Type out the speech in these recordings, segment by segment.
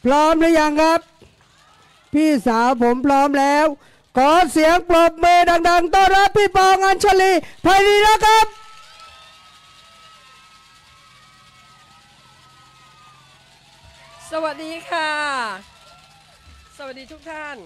พร้อมหรือยังครับพี่สาวผมพร้อมแล้วขอเสียงปรบมือดังๆต้อนรับพี่ปองอัญชลีไพรีนะครับสวัสดีค่ะสวัสดีทุกท่าน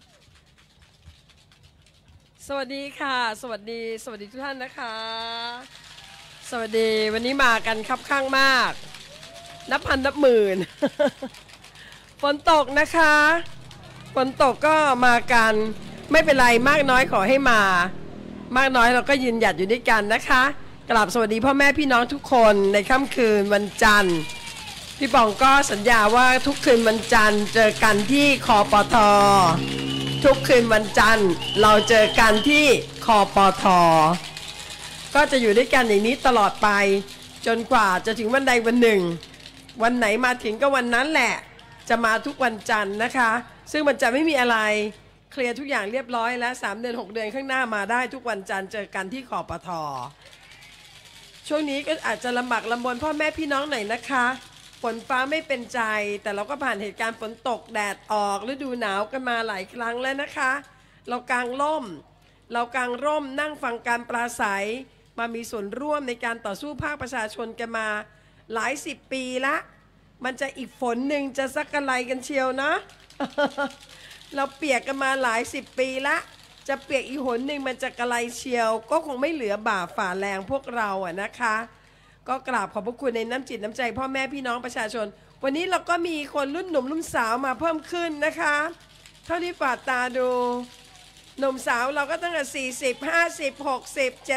สวัสดีค่ะสวัสดีทุกท่านนะคะสวัสดีวันนี้มากันคับข้างมากนับพันนับหมื่น ฝนตกนะคะฝนตกก็มากันไม่เป็นไรมากน้อยขอให้มามากน้อยเราก็ยืนหยัดอยู่ด้วยกันนะคะกราบสวัสดีพ่อแม่พี่น้องทุกคนในค่ำคืนวันจันทร์พี่ป๋องก็สัญญาว่าทุกคืนวันจันทร์เจอกันที่คปท.ทุกคืนวันจันทร์เราเจอกันที่คปท.ก็จะอยู่ด้วยกันอย่างนี้ตลอดไปจนกว่าจะถึงวันใดวันหนึ่งวันไหนมาถึงก็วันนั้นแหละจะมาทุกวันจันทร์นะคะซึ่งมันจะไม่มีอะไรเคลียร์ทุกอย่างเรียบร้อยแล้ว3 เดือน 6 เดือนข้างหน้ามาได้ทุกวันจันทร์เจอกันที่คปท.ช่วงนี้ก็อาจจะลำบากลำบนพ่อแม่พี่น้องหน่อยนะคะฝนฟ้าไม่เป็นใจแต่เราก็ผ่านเหตุการณ์ฝนตกแดดออกฤดูหนาวกันมาหลายครั้งแล้วนะคะเรากางร่มนั่งฟังการปราศัยมามีส่วนร่วมในการต่อสู้ภาคประชาชนกันมาหลาย10 ปีละมันจะอีกฝนหนึ่งจะสักอะไรกันเชียวนะ เราเปียกกันมาหลาย10 ปีละจะเปียกอีกหนหนึ่งมันจะกระไรเชียวก็คงไม่เหลือบ่าฝ่าแรงพวกเราอะนะคะก็กราบขอบพระคุณในน้ำจิตน้ำใจพ่อแม่พี่น้องประชาชนวันนี้เราก็มีคนรุ่นหนุ่มรุ่นสาวมาเพิ่มขึ้นนะคะเท่าที่ฝาดตาดูหนุ่มสาวเราก็ตั้งแต่40 50 60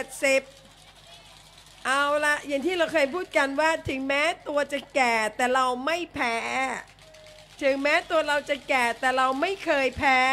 70เอาละอย่างที่เราเคยพูดกันว่าถึงแม้ตัวจะแก่แต่เราไม่แพ้ถึงแม้ตัวเราจะแก่แต่เราไม่เคยแพ้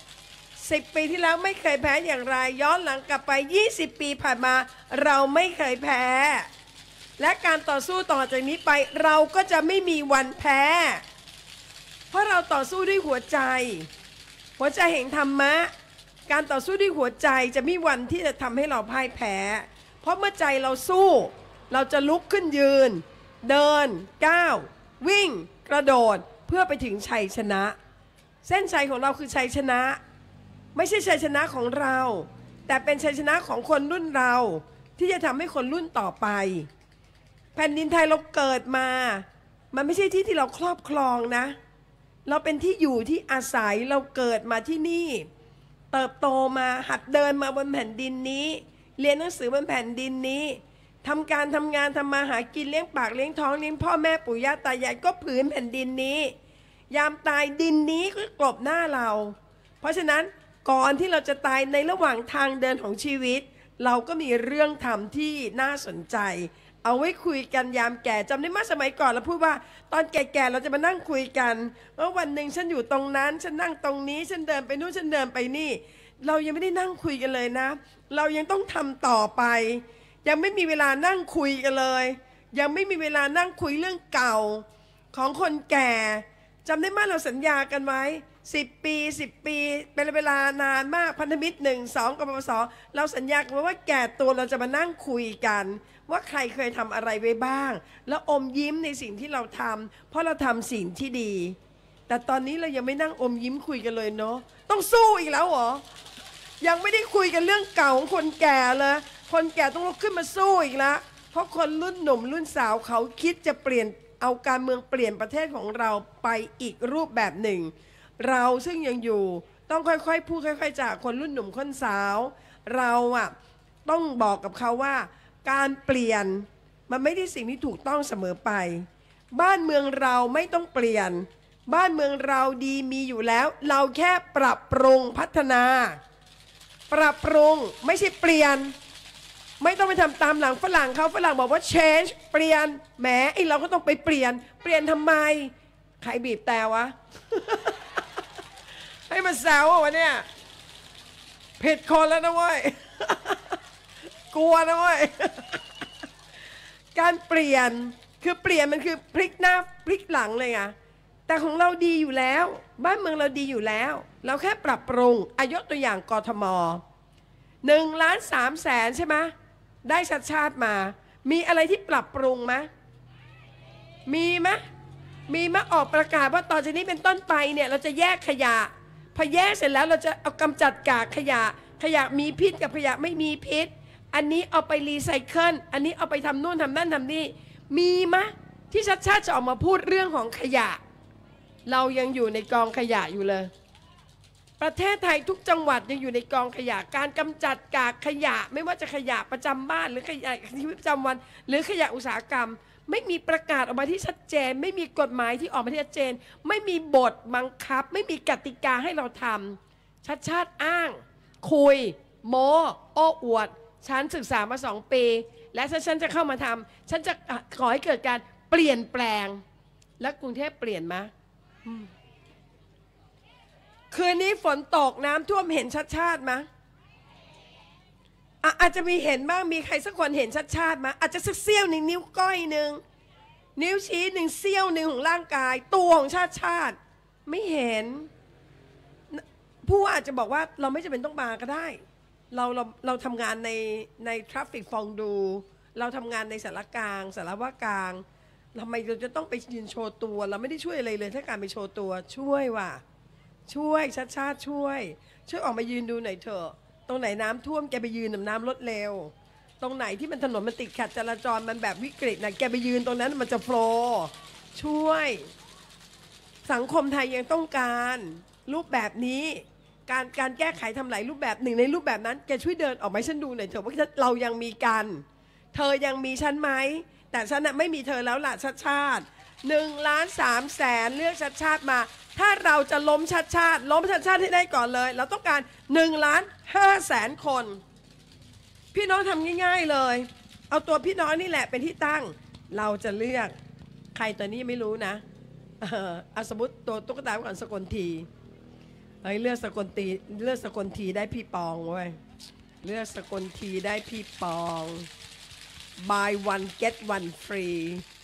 10 ปีที่แล้วไม่เคยแพ้อย่างไรย้อนหลังกลับไป20 ปีผ่านมาเราไม่เคยแพ้และการต่อสู้ต่อจากนี้ไปเราก็จะไม่มีวันแพ้เพราะเราต่อสู้ด้วยหัวใจแห่งธรรมะการต่อสู้ด้วยหัวใจจะไม่มีวันที่จะทำให้เราพ่ายแพ้เพราะเมื่อใจเราสู้เราจะลุกขึ้นยืนเดินก้าววิ่งกระโดดเพื่อไปถึงชัยชนะเส้นชัยของเราคือชัยชนะไม่ใช่ชัยชนะของเราแต่เป็นชัยชนะของคนรุ่นเราที่จะทำให้คนรุ่นต่อไปแผ่นดินไทยเราเกิดมามันไม่ใช่ที่ที่เราครอบครองนะเราเป็นที่อยู่ที่อาศัยเราเกิดมาที่นี่เติบโตมาหัดเดินมาบนแผ่นดินนี้เรียนหนังสือบนแผ่นดินนี้ทำงานทำมาหากินเลี้ยงปากเลี้ยงท้องเลี้ยงพ่อแม่ปู่ย่าตายายก็ผืนแผ่นดินนี้ยามตายดินนี้ก็กลบหน้าเราเพราะฉะนั้นก่อนที่เราจะตายในระหว่างทางเดินของชีวิตเราก็มีเรื่องทำที่น่าสนใจเอาไว้คุยกันยามแก่จำได้ไหมสมัยก่อนเราพูดว่าตอนแก่ๆเราจะมานั่งคุยกันว่าวันหนึ่งฉันอยู่ตรงนั้นฉันนั่งตรงนี้ฉันเดินไปนู่นฉันเดินไปนี่เรายังไม่ได้นั่งคุยกันเลยนะเรายังต้องทำต่อไปยังไม่มีเวลานั่งคุยกันเลยยังไม่มีเวลานั่งคุยเรื่องเก่าของคนแก่จำได้ไหมเราสัญญากันไว้10 ปีเป็นเวลานานมากพันธมิตร1 2กปปสเราสัญญากันว่าแก่ตัวเราจะมานั่งคุยกันว่าใครเคยทำอะไรไว้บ้างแล้วอมยิ้มในสิ่งที่เราทำเพราะเราทำสิ่งที่ดีแต่ตอนนี้เรายังไม่นั่งอมยิ้มคุยกันเลยเนาะต้องสู้อีกแล้วเหรอยังไม่ได้คุยกันเรื่องเก่าของคนแก่เลยคนแก่ต้องลุกขึ้นมาสู้อีกแล้วเพราะคนรุ่นหนุ่มรุ่นสาวเขาคิดจะเปลี่ยนเอาการเมืองเปลี่ยนประเทศของเราไปอีกรูปแบบหนึ่งเราซึ่งยังอยู่ต้องค่อยๆพูดค่อยๆจากคนรุ่นหนุ่มคนสาวเราอะต้องบอกกับเขาว่าการเปลี่ยนมันไม่ได้สิ่งที่ถูกต้องเสมอไปบ้านเมืองเราไม่ต้องเปลี่ยนบ้านเมืองเราดีมีอยู่แล้วเราแค่ปรับปรุงพัฒนาปรับปรุงไม่ใช่เปลี่ยนไม่ต้องไปทำตามหลังฝรั่งเขาฝรั่งบอกว่า change เปลี่ยนแหมไอเราก็ต้องไปเปลี่ยนทำไมใครบีบแต่วะ ให้มันแซววะเนี่ยผิดคนแล้วนะเว้ย กลัวนะเว้ย การเปลี่ยนคือเปลี่ยนมันคือพลิกหน้าพลิกหลังเลยไงแต่ของเราดีอยู่แล้วบ้านเมืองเราดีอยู่แล้วเราแค่ปรับปรุงยกตัวอย่างกทม1,300,000ใช่ไหมได้ชาติมามีอะไรที่ปรับปรุงไหมมีไหมมีมาออกประกาศว่าต่อจากนี้เป็นต้นไปเนี่ยเราจะแยกขยะพอแยกเสร็จแล้วเราจะเอากำจัดกากขยะมีพิษกับขยะไม่มีพิษอันนี้เอาไปรีไซเคิลอันนี้เอาไปทำนู่นทำนั่นทำนี่มีมะที่ชัดชาติจะออกมาพูดเรื่องของขยะเรายังอยู่ในกองขยะอยู่เลยประเทศไทยทุกจังหวัดยังอยู่ในกองขยะการกำจัดกากขยะไม่ว่าจะขยะประจำบ้านหรือขยะชีวิตประจำวันหรือขยะอุตสาหกรรมไม่มีประกาศออกมาที่ชัดเจนไม่มีกฎหมายที่ออกมาที่ชัดเจนไม่มีบทบังคับไม่มีกติกาให้เราทำชัดชาติอ้างคุยโม้โอ้อวดฉันศึกษามา2 ปีและถ้าฉันจะเข้ามาทำฉันจะขอให้เกิดการเปลี่ยนแปลงและกรุงเทพเปลี่ยนไหมคืนนี้ฝนตกน้ำท่วมเห็นชัดชาติไหมอาจจะมีเห็นบ้างมีใครสักคนเห็นชัดชาติไหมอาจจะสักเสี้ยวหนึ่งนิ้วก้อยหนึ่งนิ้วชี้หนึ่งเสี้ยวหนึ่งของร่างกายตัวของชาติไม่เห็นผู้อาจจะบอกว่าเราไม่จำเป็นต้องมาก็ได้เราทำงานในทราฟฟิกฟองดูเราทำงานในสารกลางสารว่ากลางทำไมเราจะต้องไปยืนโชว์ตัวเราไม่ได้ช่วยอะไรเลยถ้าการไปโชว์ตัวช่วยว่ะช่วยชาติช่วยออกมายืนดูหน่อยเถอะตรงไหนน้ำท่วมแกไปยืนน้ำลดเร็วตรงไหนที่มันถนนมันติดขัดจราจรมันแบบวิกฤตนะแกไปยืนตรงนั้นมันจะโฟลว์ช่วยสังคมไทยยังต้องการรูปแบบนี้การแก้ไขทำหลายรูปแบบหนึ่งในรูปแบบนั้นแกช่วยเดินออกมาฉันดูหน่อยเถอะว่าเรายังมีกันเธอยังมีฉันไหมแต่ฉันไม่มีเธอแล้วล่ะชาติ1,300,000เลือกชาติมาถ้าเราจะล้มชาติให้ได้ก่อนเลยเราต้องการ1,500,000 คนพี่น้องทำง่ายๆเลยเอาตัวพี่น้องนี่แหละเป็นที่ตั้งเราจะเลือกใครตัวนี้ไม่รู้นะสมมติตัวตุ๊กตาก่อนสกลทีเลือกสกลทีได้พี่ปองเว้ยเลือกสกลทีได้พี่ปอง buy one get one free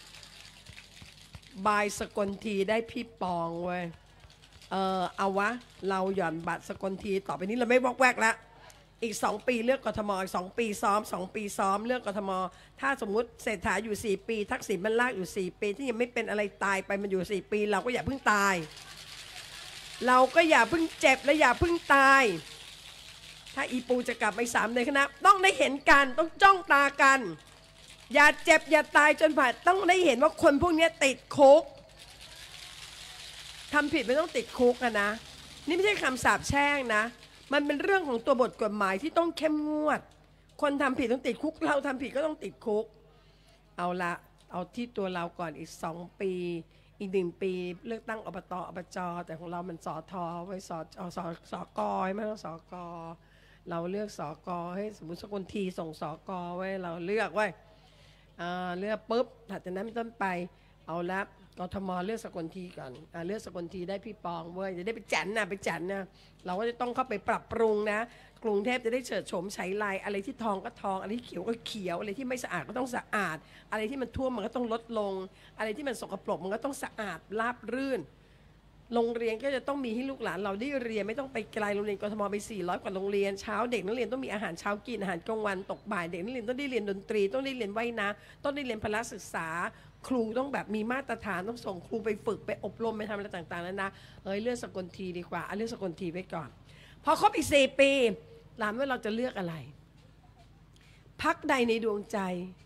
buy สกลทีได้พี่ปองเว้ยเอาวะเราหย่อนบัตรสกลทีต่อไปนี้เราไม่วอกแวกแล้วอีก2 ปีเลือกกทมอีก2 ปีซ้อม2 ปีซ้อมเลือกกทมถ้าสมมุติเศรษฐาอยู่4 ปีทักษิณมันลากอยู่4 ปีที่ยังไม่เป็นอะไรตายไปมันอยู่4 ปีเราก็อย่าเพิ่งตายเราก็อย่าเพิ่งเจ็บและอย่าเพิ่งตายถ้าอีปูจะกลับไป3ในคณะต้องได้เห็นกันต้องจ้องตากันอย่าเจ็บอย่าตายจนผ่านต้องได้เห็นว่าคนพวกนี้ติดคุกทำผิดไม่ต้องติดคุกนะนี่ไม่ใช่คำสาปแช่งนะมันเป็นเรื่องของตัวบทกฎหมายที่ต้องเข้มงวดคนทำผิดต้องติดคุกเราทำผิดก็ต้องติดคุกเอาละเอาที่ตัวเราก่อนอีก2 ปีอีก1 ปีเลือกตั้งอบต.อบจ.แต่ของเรามันสท.ไว้สก.ไม่ต้องสก.เราเลือกสก.ให้สมมติสกลทีส่งสก.ไว้เราเลือกไว้เลือกปุ๊บถัดจากนั้นเป็นต้นไปเอาละกทมเลือกสกลทีก่อนเลือกสกลทีได้พี่ปองเว้ยจะได้ไปจันนะเราก็จะต้องเข้าไปปรับปรุงนะกรุงเทพจะได้เฉิดโฉมฉายลายอะไรที่ทองก็ทองอะไรที่เขียวก็เขียวอะไรที่ไม่สะอาดก็ต้องสะอาดอะไรที่มันท่วมมันก็ต้องลดลงอะไรที่มันสกปรกมันก็ต้องสะอาดราบรื่นโรงเรียนก็จะต้องมีให้ลูกหลานเราได้เรียนไม่ต้องไปไกลโรงเรียนกทมไป400 กว่าโรงเรียนเช้าเด็กนักเรียนต้องมีอาหารเช้ากินอาหารกลางวันตกบ่ายเด็กนักเรียนต้องได้เรียนดนตรีต้องได้เรียนว่ายน้ำต้องได้เรียนพละศึกษาครูต้องแบบมีมาตรฐานต้องส่งครูไปฝึกไปอบรมไปทำอะไรต่างๆแล้วนะเลือกสกลทีดีกว่าเลือกสกลทีไว้ก่อนพอครบอีก4 ปีถามว่าเราจะเลือกอะไรพรรคใดในดวงใจ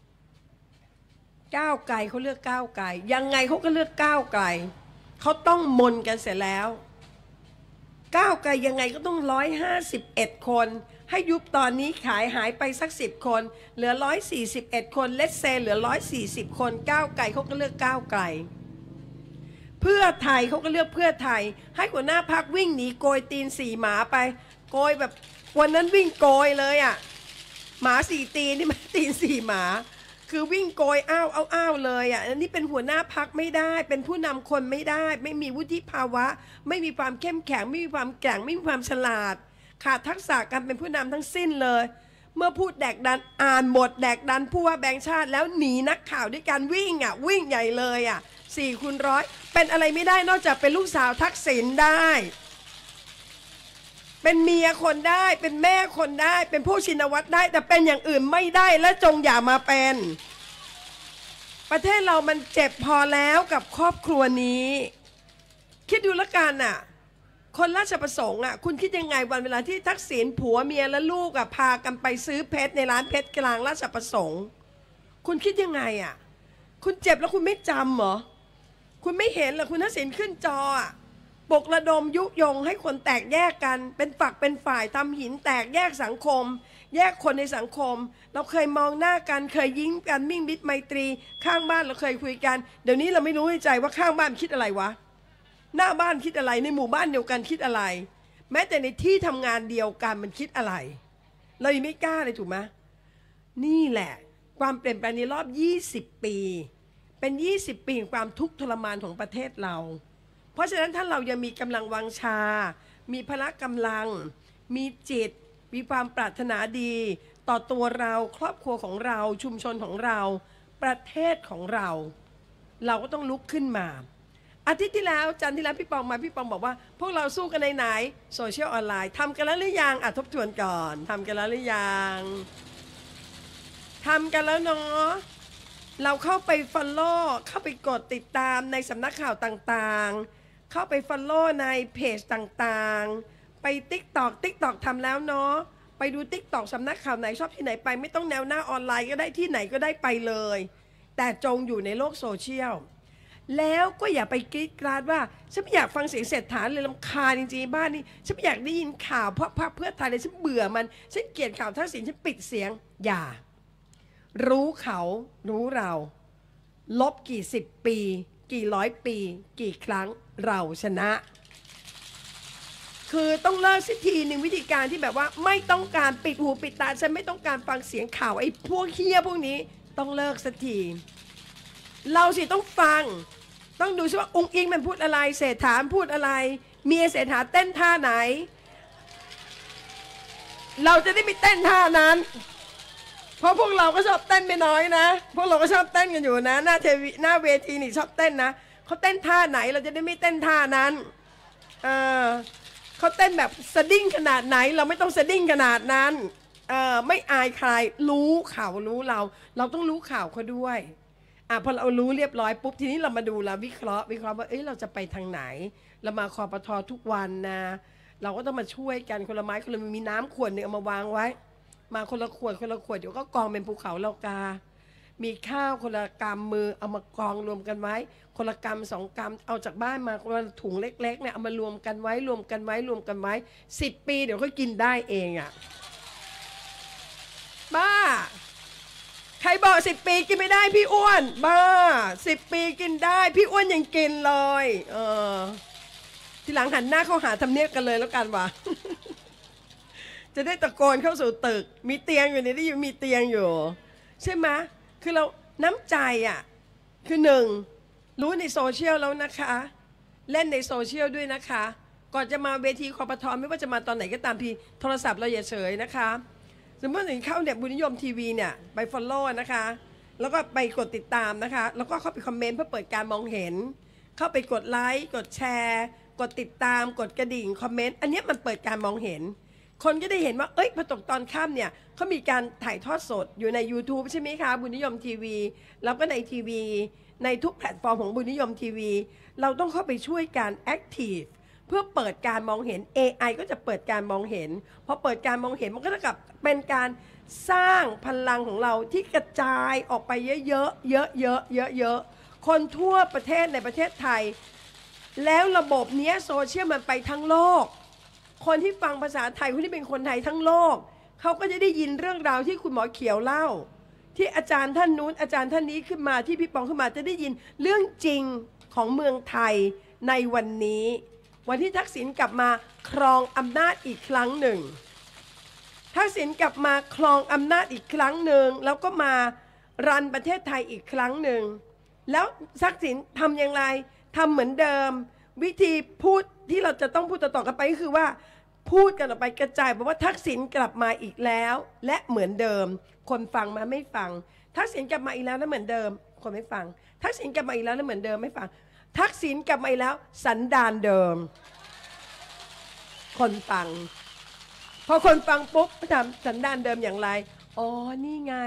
ก้าวไกลเขาเลือกก้าวไกลยังไงเขาก็เลือกก้าวไกลเขาต้องมนกันเสร็จแล้วก้าวไกลยังไงก็ต้อง151 คนให้ยุบตอนนี้ขายหายไปสัก10 คนเหลือ141 คนเลทเซเหลือ140 คนก้าวไกลเขาก็เลือกก้าวไกลเพื่อไทยเขาก็เลือกเพื่อไทยให้หัวหน้าพรรควิ่งหนีโกยตีน4 หมาไปโกยแบบวันนั้นวิ่งโกยเลยอ่ะหมา4 ตีนนี่มันตีน4 หมาคือวิ่งโกยอ้าวเลยอ่ะอันนี้เป็นหัวหน้าพรรคไม่ได้เป็นผู้นำคนไม่ได้ไม่มีวุฒิภาวะไม่มีความเข้มแข็งไม่มีความแกร่งไม่มีความฉลาดขาดทักษะการเป็นผู้นำทั้งสิ้นเลยเมื่อพูดแดกดันอ่านบทแดกดันผู้ว่าแบงค์ชาติแล้วหนีนักข่าวด้วยการวิ่งใหญ่เลย4 คูณ 100เป็นอะไรไม่ได้นอกจากเป็นลูกสาวทักษิณได้เป็นเมียคนได้เป็นแม่คนได้เป็นผู้ชินวัตรได้แต่เป็นอย่างอื่นไม่ได้และจงอย่ามาเป็นประเทศเรามันเจ็บพอแล้วกับครอบครัวนี้คิดดูละกันน่ะคนราชประสงค์อ่ะคุณคิดยังไงวันเวลาที่ทักษิณผัวเมียและลูกอ่ะพากันไปซื้อเพชรในร้านเพชรกลางราชประสงค์คุณคิดยังไงอ่ะคุณเจ็บแล้วคุณไม่จำเหรอคุณไม่เห็นเหรอคุณทักษิณขึ้นจออ่ะปลุกระดมยุยงให้คนแตกแยกกันเป็นฝักเป็นฝ่ายทำหินแตกแยกสังคมแยกคนในสังคมเราเคยมองหน้ากันเคยยิ้มกันมิ่งมิตรไมตรีข้างบ้านเราเคยคุยกันเดี๋ยวนี้เราไม่รู้ในใจว่าข้างบ้านคิดอะไรวะหน้าบ้านคิดอะไรในหมู่บ้านเดียวกันคิดอะไรแม้แต่ในที่ทำงานเดียวกันมันคิดอะไรเรายังไม่กล้าเลยถูกไหมนี่แหละความเปลี่ยนแปลงในรอบ20 ปีเป็น20 ปีของความทุกข์ทรมานของประเทศเราเพราะฉะนั้นถ้าเรายังมีกำลังวังชามีพละกำลังมีจิตมีความปรารถนาดีต่อตัวเราครอบครัวของเราชุมชนของเราประเทศของเราเราก็ต้องลุกขึ้นมาอาทิตย์ที่แล้วจันทร์ที่แล้วพี่ปองมาพี่ปองบอกว่าพวกเราสู้กันในไหนโซเชียลออนไลน์ทำกันแล้วหรือยังทบทวนก่อนทำกันแล้วหรือยังทำกันแล้วเนาะเราเข้าไป follow เข้าไปกดติดตามในสำนักข่าวต่างๆเข้าไป follow ในเพจต่างๆไป TikTok ทำแล้วเนาะไปดู TikTok สำนักข่าวไหนชอบที่ไหนไปไม่ต้องแนวหน้าออนไลน์ก็ได้ที่ไหนก็ได้ไปเลยแต่จงอยู่ในโลกโซเชียลแล้วก็อย่าไปกรีดกราดว่าฉันไม่อยากฟังเสียงเศรษฐาเลยรำคาญจริงๆบ้านนี้ฉันไม่อยากได้ยินข่าวเพราะพรรคเพื่อไทยเลยฉันเบื่อมันฉันเกลียดข่าวทักษิณฉันปิดเสียงอย่ารู้เขารู้เราลบกี่10 ปีกี่ร้อยปีกี่ครั้งเราชนะคือต้องเลิกสักทีหนึ่งวิธีการที่แบบว่าไม่ต้องการปิดหูปิดตาฉันไม่ต้องการฟังเสียงข่าวไอ้พวกเฮี้ยพวกนี้ต้องเลิกสักทีเราสิต้องฟังต้องดูซิว่าองค์อิงมันพูดอะไรเศรษฐาพูดอะไรเมียเศรษฐาเต้นท่าไหนเราจะได้ไม่เต้นท่านั้นเพราะพวกเราก็ชอบเต้นไม่น้อยนะพวกเราก็ชอบเต้นกันอยู่นะหน้าทีวีหน้าเวทีนี่ชอบเต้นนะเขาเต้นท่าไหนเราจะได้ไม่เต้นท่านั้นเขาเต้นแบบสะดิ้งขนาดไหนเราไม่ต้องสะดิ้งขนาดนั้นไม่อายใครรู้ข่าวรู้เราต้องรู้ข่าวเขาด้วยพอเรารู้เรียบร้อยปุ๊บทีนี้เรามาดูแล้ววิเคราะห์ว่าเราจะไปทางไหนเรามาคปท.ทุกวันนะเราก็ต้องมาช่วยกันคนละไม้คนละมีน้ำขวดหนึ่งเอามาวางไว้มาคนละขวดเดี๋ยวก็กองเป็นภูเขาเรากามีข้าวคนละกำมือเอามากองรวมกันไว้คนละกำ2 กำเอาจากบ้านมาคนละถุงเล็กๆเนี่ยเอามารวมกันไว้10 ปีเดี๋ยวก็กินได้เองบ้าใครบอก10 ปีกินไม่ได้พี่อ้วนบ้า10 ปีกินได้พี่อ้วนยังกินเลยทีหลังหันหน้าเข้าหาทำเนียบกันเลยแล้วกันวะ จะได้ตะโกนเข้าสู่ตึกมีเตียงอยู่นี่ได้อยู่มีเตียงอยู่ใช่ไหมคือเราน้ำใจคือ1รู้ในโซเชียลแล้วนะคะเล่นในโซเชียลด้วยนะคะก่อนจะมาเวทีคปท.ไม่ว่าจะมาตอนไหนก็ตามทีโทรศัพท์เราอย่าเฉยนะคะสมมติถึงเข้าเนี่ยบุญนิยมทีวีเนี่ยไป follow นะคะแล้วก็ไปกดติดตามนะคะแล้วก็เข้าไปคอมเมนต์เพื่อเปิดการมองเห็นเข้าไปกดไลค์กดแชร์กดติดตามกดกระดิ่งคอมเมนต์อันนี้มันเปิดการมองเห็นคนก็ได้เห็นว่าพอตกตอนค่ำเนี่ยเขามีการถ่ายทอดสดอยู่ใน YouTube ใช่ไหมคะบุญนิยมทีวีแล้วก็ในทีวีในทุกแพลตฟอร์มของบุญนิยมทีวีเราต้องเข้าไปช่วยการแอคทีฟเพื่อเปิดการมองเห็น AI ก็จะเปิดการมองเห็นพอเปิดการมองเห็นมันก็เท่ากับเป็นการสร้างพลังของเราที่กระจายออกไปเยอะๆคนทั่วประเทศในประเทศไทยแล้วระบบนี้โซเชียลมันไปทั้งโลกคนที่ฟังภาษาไทยคนที่เป็นคนไทยทั้งโลกเขาก็จะได้ยินเรื่องราวที่คุณหมอเขียวเล่าที่อาจารย์ท่านนู้นอาจารย์ท่านนี้ขึ้นมาที่พี่ปองขึ้นมาจะได้ยินเรื่องจริงของเมืองไทยในวันนี้วันที่ทักษิณกลับมาครองอำนาจอีกครั้งหนึ่งทักษิณกลับมาครองอำนาจอีกครั้งหนึ่งแล้วก็มารันประเทศไทยอีกครั้งหนึ่งแล้วทักษิณทำอย่างไรทำเหมือนเดิมวิธีพูดที่เราจะต้องพูดต่อๆกันไปก็คือว่าพูดกันออกไปกระจายบอกว่าทักษิณกลับมาอีกแล้วและเหมือนเดิมคนฟังมาไม่ฟังทักษิณกลับมาอีกแล้วนะเหมือนเดิมคนไม่ฟังทักษิณกลับมาอีกแล้วนะเหมือนเดิมไม่ฟังทักษิณกลับมาอีกแล้วสันดานเดิมคนฟังพอคนฟังปุ๊บทำสันดานเดิมอย่างไรอ๋อนี่ไง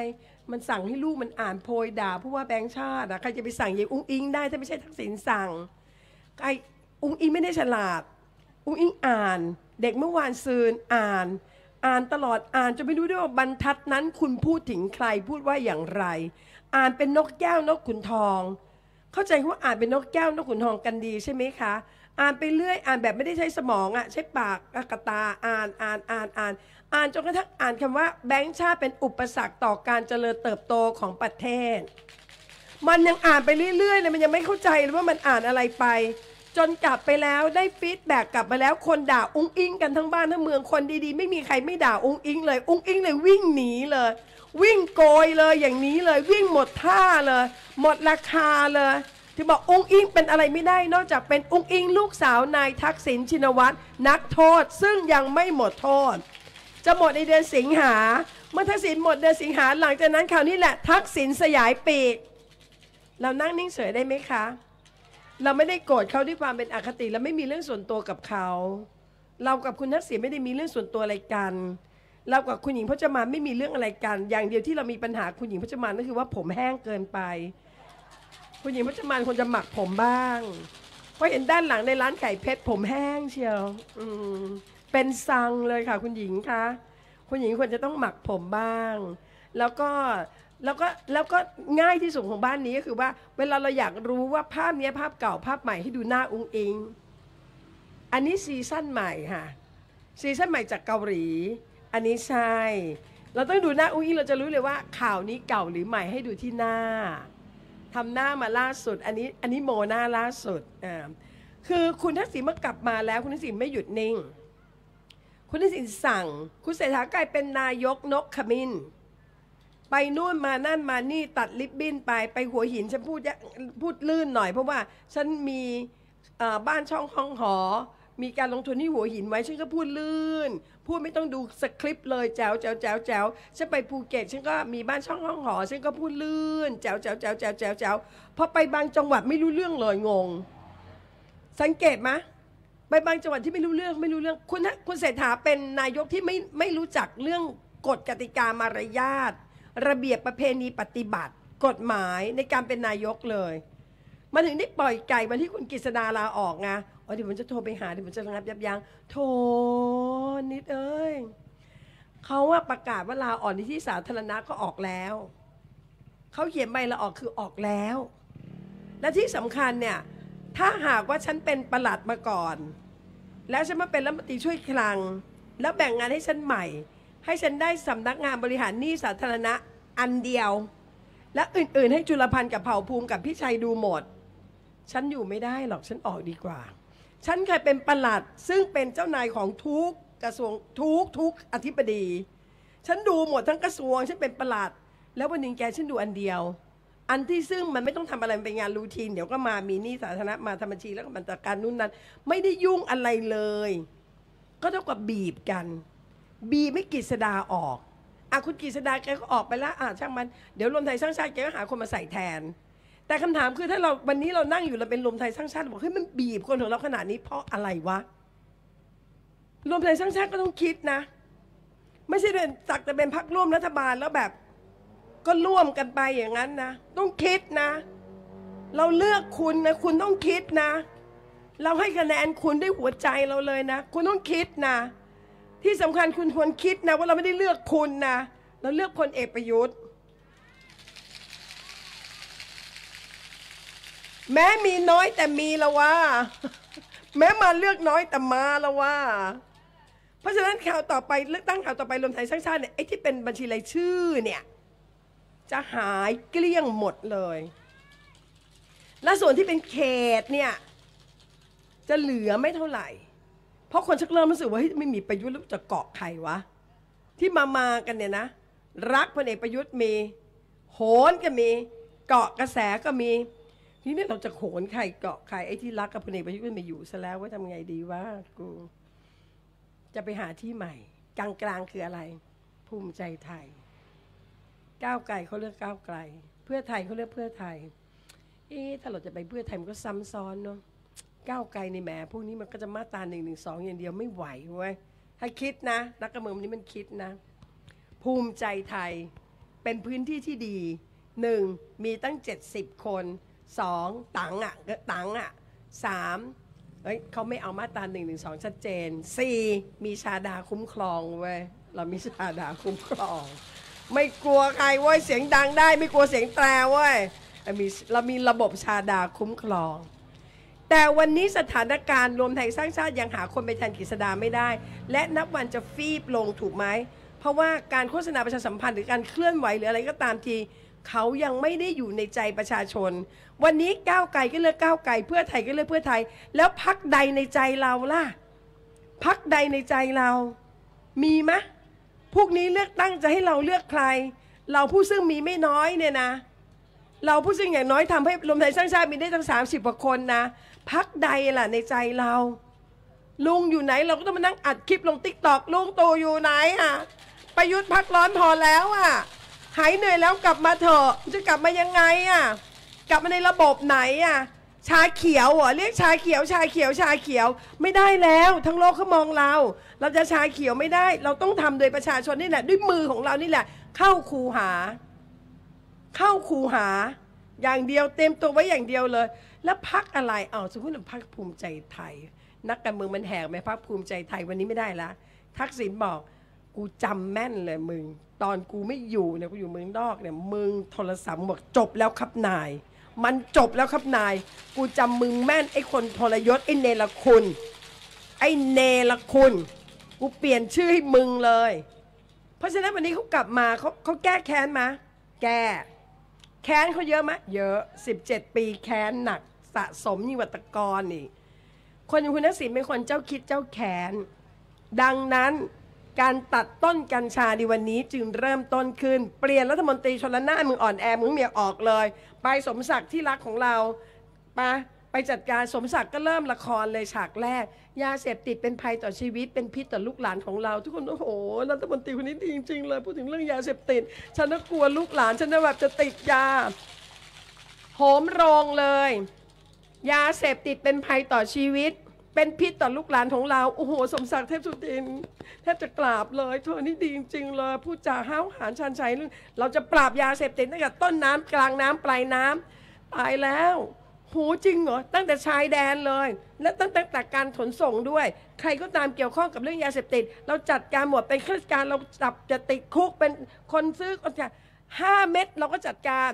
มันสั่งให้ลูกมันอ่านโพยด่าผู้ว่าแบงค์ชาติใครจะไปสั่งยายอุ้งอิงได้ถ้าไม่ใช่ทักษิณสั่งไอ้อุ้งอิงไม่ได้ฉลาดอุ้งอิงอ่านเด็กเมื่อวานซืนอ่านตลอดอ่านจนไม่รู้ด้วยว่าบรรทัดนั้นคุณพูดถึงใครพูดว่าอย่างไรอ่านเป็นนกแก้วนกขุนทองเข้าใจว่าอ่านเป็นนกแก้วนกขุนทองกันดีใช่ไหมคะอ่านไปเรื่อยอ่านแบบไม่ได้ใช้สมองใช้ปากกระตาอ่านจนกระทั่งอ่านคำว่าแบงค์ชาติเป็นอุปสรรคต่อการเจริญเติบโตของประเทศมันยังอ่านไปเรื่อยๆเลยมันยังไม่เข้าใจเลยว่ามันอ่านอะไรไปจนกลับไปแล้วได้ฟีดแบ็กกลับมาแล้วคนด่าอุ้งอิงกันทั้งบ้านทั้งเมืองคนดีๆไม่มีใครไม่ด่าอุ้งอิงเลยอุ้งอิงเลยวิ่งหนีเลยวิ่งโกยเลยอย่างนี้เลยวิ่งหมดท่าเลยหมดราคาเลยที่บอกอุ้งอิงเป็นอะไรไม่ได้นอกจากเป็นอุ้งอิงลูกสาวนายทักษิณชินวัตรนักโทษซึ่งยังไม่หมดโทษจะหมดในเดือนสิงหาเมื่อทักษิณหมดเดือนสิงหาหลังจากนั้นคราวนี้แหละทักษิณสยายปีกเรานั่งนิ่งเฉยได้ไหมคะเราไม่ได้โกรธเขาด้วยความเป็นอคติและไม่มีเรื่องส่วนตัวกับเขาเรากับคุณทักษิณไม่ได้มีเรื่องส่วนตัวอะไรกันเรากับคุณหญิงพจมานไม่มีเรื่องอะไรกันอย่างเดียวที่เรามีปัญหาคุณหญิงพจมานก็คือว่าผมแห้งเกินไปคุณหญิงพจมานควรจะหมักผมบ้างเพราะเห็นด้านหลังในร้านไก่เพชรผมแห้งเชียวเป็นซังเลยค่ะคุณหญิงคะคุณหญิงควรจะต้องหมักผมบ้างแล้วก็ง่ายที่สุดของบ้านนี้ก็คือว่าเวลาเราอยากรู้ว่าภาพนี้ภาพเก่าภาพใหม่ให้ดูหน้าอุ้งอิงอันนี้ซีซั่นใหม่ค่ะซีซั่นใหม่จากเกาหลีอันนี้ใช่เราต้องดูหน้าอุ้งอิงเราจะรู้เลยว่าข่าวนี้เก่าหรือใหม่ให้ดูที่หน้าทำหน้ามาล่าสุดอันนี้โมหน้าล่าสุดคือคุณทักษิณเมื่อกลับมาแล้วคุณทักษิณไม่หยุดนิ่งคุณทักษิณสั่งคุณเศรษฐากลายเป็นนายกนกขมิ้นไปนู่นมานั่นมานี่ตัดลิบบิ้นไปหัวหินฉันพูดลื่นหน่อยเพราะว่าฉันมีบ้านช่องห้องหอมีการลงทุนที่หัวหินไว้ฉันก็พูดลื่นพูดไม่ต้องดูสคริปต์เลยแจ๋วฉันไปภูเก็ตฉันก็มีบ้านช่องห้องหอฉันก็พูดลื่นแจ๋วพอไปบางจังหวัดไม่รู้เรื่องเลยงงสังเกตไหมไปบางจังหวัดที่ไม่รู้เรื่องคุณเศรษฐาเป็นนายกที่ไม่รู้จักเรื่องกฎกติกามารยาทระเบียบประเพณีปฏิบัติกฎหมายในการเป็นนายกเลยมาถึงได้ปล่อยไก่มาที่คุณกฤษดาลาออกไงเดี๋ยวผมจะโทรไปหาเดี๋ยวผมจะระงับยับยั้งโทนิดเอ้ยเขาว่าประกาศว่าลาออกในที่สาธารณะก็ออกแล้วเขาเขียนใบลาออกคือออกแล้วและที่สำคัญเนี่ยถ้าหากว่าฉันเป็นปลัดมาก่อนแล้วฉันมาเป็นรัฐมนตรีช่วยคลังแล้วแบ่งงานให้ฉันใหม่ให้ฉันได้สำนักงานบริหารหนี้สาธารณะอันเดียวและอื่นๆให้จุลพันธ์กับเผ่าภูมิกับพี่ชัยดูหมดฉันอยู่ไม่ได้หรอกฉันออกดีกว่าฉันเคยเป็นปลัดซึ่งเป็นเจ้านายของทุกกระทรวงทุกอธิบดีฉันดูหมดทั้งกระทรวงฉันเป็นปลัดแล้ววันหนึ่งแกฉันดูอันเดียวอันที่ซึ่งมันไม่ต้องทำอะไรเป็นงานรูทีนเดี๋ยวก็มามีหนี้สาธารณะมาทำบัญชีแล้วก็มันจัดการนู่นนั่นไม่ได้ยุ่งอะไรเลยก็เท่ากับบีบกันบีไม่กฤษดาออกคุณกฤษดาแกก็ออกไปแล้วช่างมันเดี๋ยวรวมไทยสร้างชาติแกก็หาคนมาใส่แทนแต่คำถามคือถ้าเราวันนี้เรานั่งอยู่เราเป็นรวมไทยสร้างชาติบอกเฮ้ยมันบีบคนของเราขนาดนี้เพราะอะไรวะรวมไทยสร้างชาติก็ต้องคิดนะไม่ใช่เป็นสักแต่เป็นพรรคร่วมรัฐบาลแล้วแบบก็ร่วมกันไปอย่างนั้นนะต้องคิดนะเราเลือกคุณนะคุณต้องคิดนะเราให้คะแนนคุณด้วยหัวใจเราเลยนะคุณต้องคิดนะที่สำคัญคุณควรคิดนะว่าเราไม่ได้เลือกคุณนะเราเลือกพลเอกประยุทธ์แม้มีน้อยแต่มีละว่าแม้มาเลือกน้อยแต่มาละว่าเพราะฉะนั้นข่าวต่อไปเลือกตั้งข่าวต่อไปรวมไทยสร้างชาติเนี่ยไอ้ที่เป็นบัญชีรายชื่อเนี่ยจะหายเกลี้ยงหมดเลยและส่วนที่เป็นเขตเนี่ยจะเหลือไม่เท่าไหร่เพราะคนชักเริ่มรู้สึกว่าเฮ้ยไม่มีประยุทธ์แล้วจะเกาะใครวะที่มากันเนี่ยนะรักพลเอกประยุทธ์มีโหนก็มีเกาะกระแสก็มีทีนี้เราจะโหนใครเกาะใครไอ้ที่รักกับพลเอกประยุทธ์มันไม่อยู่ซะแล้วว่าทำไงดีวะกูจะไปหาที่ใหม่กลางคืออะไรภูมิใจไทยก้าวไกลเขาเลือกก้าวไกลเพื่อไทยเขาเลือกเพื่อไทยถ้าเราจะไปเพื่อไทยมันก็ซ้ำซ้อนเนาะก้าวไกลในแหมพวกนี้มันก็จะมาตรา112อย่างเดียวไม่ไหวเว้ยถ้าคิดนะนักการเมืองนี้มันคิดนะภูมิใจไทยเป็นพื้นที่ที่ดี1มีตั้ง70คน2ตังอ่ะ3เขาไม่เอามาตรา112ชัดเจน4มีชาดาคุ้มครองเว้ยเรามีชาดาคุ้มครองไม่กลัวใครเว้ยเสียงดังได้ไม่กลัวเสียงแตรเว้ยเรามีระบบชาดาคุ้มครองแต่วันนี้สถานการณ์รวมไทยสร้างชาติยังหาคนไปแทนกฤษดาไม่ได้และนับวันจะฟีบลงถูกไหมเพราะว่าการโฆษณาประชาสัมพันธ์หรือการเคลื่อนไหวหรืออะไรก็ตามทีเขายังไม่ได้อยู่ในใจประชาชนวันนี้ก้าวไกลก็เลือกก้าวไกลเพื่อไทยก็เลือกเพื่อไทยแล้วพรรคใดในใจเราล่ะพรรคใดในใจเรามีไหมพวกนี้เลือกตั้งจะให้เราเลือกใครเราผู้ซึ่งมีไม่น้อยเนี่ยนะเราผู้ซึ่งอย่างน้อยทำให้รวมไทยสร้างชาติมีได้ตั้ง30 กว่าคนนะพรรคใดล่ะในใจเราลุงอยู่ไหนเราก็ต้องมานั่งอัดคลิปลงติ๊กต็อกลุงตู่อยู่ไหนอ่ะประยุทธ์พักร้อนพอแล้วอ่ะหายเหนื่อยแล้วกลับมาเถอะจะกลับมายังไงอ่ะกลับมาในระบบไหนอ่ะชาเขียวเหรอเรียกชาเขียวไม่ได้แล้วทั้งโลกเขามองเราจะชาเขียวไม่ได้เราต้องทำโดยประชาชนนี่แหละด้วยมือของเรานี่แหละเข้าคูหาอย่างเดียวเต็มตัวไว้อย่างเดียวเลยแล้วพรรคอะไรสมมติว่าพรรคภูมิใจไทยนักการเมืองมันแหกไหมพรรคภูมิใจไทยวันนี้ไม่ได้ละทักษิณบอกกูจำแม่นเลยมึงตอนกูไม่อยู่เนี่ยกูอยู่เมืองนอกเนี่ยมึงโทรศัพท์บอกจบแล้วครับนายมันจบแล้วครับนายกูจำมึงแม่นไอ้คนทรยศไอ้เนรคุณกูเปลี่ยนชื่อให้มึงเลยเพราะฉะนั้นวันนี้เขากลับมาเขาแก้แค้นมาแก้แค้นเขาเยอะไหมเยอะ17 ปีแค้นหนักสะสมยิ่งกว่าตะกอนอีกคนอย่างคุณทักษิณเป็นคนเจ้าคิดเจ้าแค้นดังนั้นการตัดต้นกัญชาในวันนี้จึงเริ่มต้นขึ้นเปลี่ยนรัฐมนตรีชลน่านมึงอ่อนแอมึงเมียออกเลยไปสมศักดิ์ที่รักของเราไปจัดการสมศักดิ์ก็เริ่มละครเลยฉากแรกยาเสพติดเป็นภัยต่อชีวิตเป็นพิษต่อลูกหลานของเราทุกคนโอ้โหรัฐมนตรีคนนี้ดีจริงๆเลยพูดถึงเรื่องยาเสพติดฉันก็กลัวลูกหลานฉันแบบจะติดยาโหมโรงเลยยาเสพติดเป็นภัยต่อชีวิตเป็นพิษต่อลูกหลานของเราโอ้โหสมศักดิ์เทพสุทินแทบจะกราบเลยเธอนี่ดีจริงๆเลยพูดจาห้าวหาญชันชัยเราจะปราบยาเสพติดตั้งแต่ต้นน้ำกลางน้ำปลายน้ำตายแล้วโหจริงเหรอตั้งแต่ชายแดนเลยและตั้งแต่การขนส่งด้วยใครก็ตามเกี่ยวข้องกับเรื่องยาเสพติดเราจัดการหมดเป็นข้าราชการเราจับจะติดคุกเป็นคนซื้อคนจะ5 เม็ดเราก็จัดการ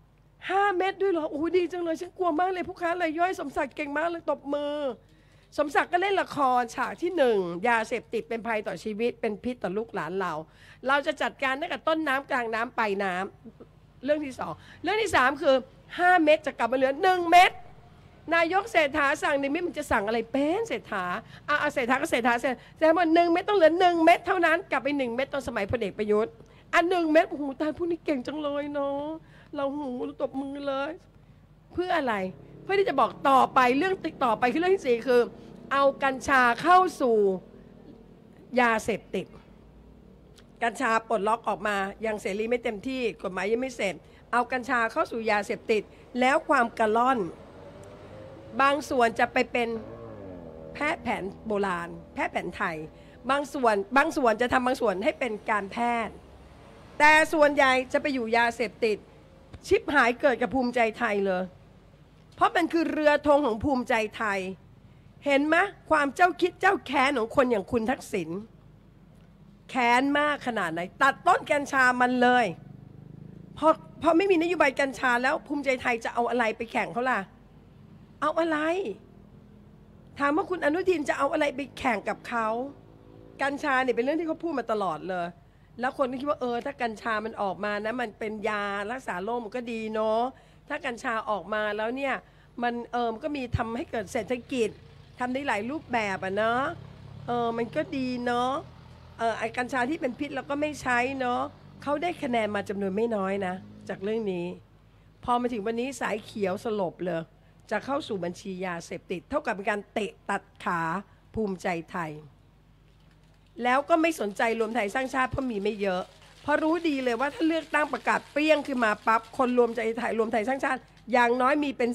5 เม็ดด้วยเหรอโอ้ดีจังเลยฉันกลัวมากเลยผู้ค้ารายย่อยสมศักดิ์เก่งมากเลยตบมือสมศักดิ์ก็เล่นละครฉากที่1ยาเสพติดเป็นภัยต่อชีวิตเป็นพิษต่อลูกหลานเราจะจัดการตั้งแต่ต้นน้ำกลางน้ำปลายน้ำเรื่องที่2เรื่องที่3คือ5 เม็ดจะกลับมาเหลือ1 เม็ดนายกเศรษฐาสั่ง1 เม็ดมันจะสั่งอะไรเป็นเศรษฐาเศรษฐาก็เศรษฐาแต่ว่า1 เม็ดต้องเหลือ1 เม็ดเท่านั้นกลับไป1 เม็ดตอนสมัยพลเอกประยุทธ์1 เม็ดโอ้โหตายผู้นี้เก่งจังเลยเนาะเราหูตบมือเลยเพื่ออะไรเพื่อที่จะบอกต่อไปเรื่องต่อไปคือเรื่องที่4คือเอากัญชาเข้าสู่ยาเสพติดกัญชาปลดล็อกออกมายังเสรีไม่เต็มที่กฎหมายยังไม่เสร็จเอากัญชาเข้าสู่ยาเสพติดแล้วความกระล่อนบางส่วนจะไปเป็นแพทย์แผนโบราณแพทย์แผนไทยบางส่วนจะทำบางส่วนให้เป็นการแพทย์แต่ส่วนใหญ่จะไปอยู่ยาเสพติดชิบหายเกิดกับภูมิใจไทยเลยเพราะมันคือเรือธงของภูมิใจไทยเห็นไหมความเจ้าคิดเจ้าแค้นของคนอย่างคุณทักษิณแค้นมากขนาดไหนตัดต้นกัญชามันเลยพอไม่มีนโยบายกัญชาแล้วภูมิใจไทยจะเอาอะไรไปแข่งเขาล่ะเอาอะไรถามว่าคุณอนุทินจะเอาอะไรไปแข่งกับเขากัญชาเนี่ยเป็นเรื่องที่เขาพูดมาตลอดเลยแล้วคนก็คิดว่าถ้ากัญชามันออกมานะมันเป็นยารักษาโรคมันก็ดีเนาะถ้ากัญชาออกมาแล้วเนี่ยมันมันก็มีทำให้เกิดเศรษฐกิจทำได้หลายรูปแบบเนาะมันก็ดีเนาะไอ้กัญชาที่เป็นพิษเราก็ไม่ใช้เนาะเขาได้คะแนนมาจำนวนไม่น้อยนะจากเรื่องนี้พอมาถึงวันนี้สายเขียวสลบเลยจะเข้าสู่บัญชียาเสพติดเท่ากับเป็นการเตะตัดขาภูมิใจไทยแล้วก็ไม่สนใจรวมไทยสร้างชาติเพราะมีไม่เยอะเพราะรู้ดีเลยว่าถ้าเลือกตั้งประกาศเปรี้ยงขึ้นมาปั๊บคนรวมใจไทยรวมไทยสร้างชาติอย่างน้อยมีเป็น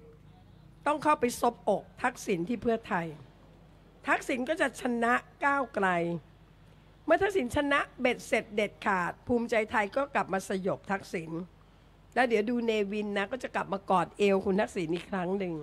10ต้องเข้าไปซบอกทักษิณที่เพื่อไทยทักษิณก็จะชนะก้าวไกลเมื่อทักษิณชนะเบ็ดเสร็จเด็ดขาดภูมิใจไทยก็กลับมาสยบทักษิณแล้วเดี๋ยวดูเนวินนะก็จะกลับมากอดเอวคุณทักษิณอีกครั้งหนึ่ง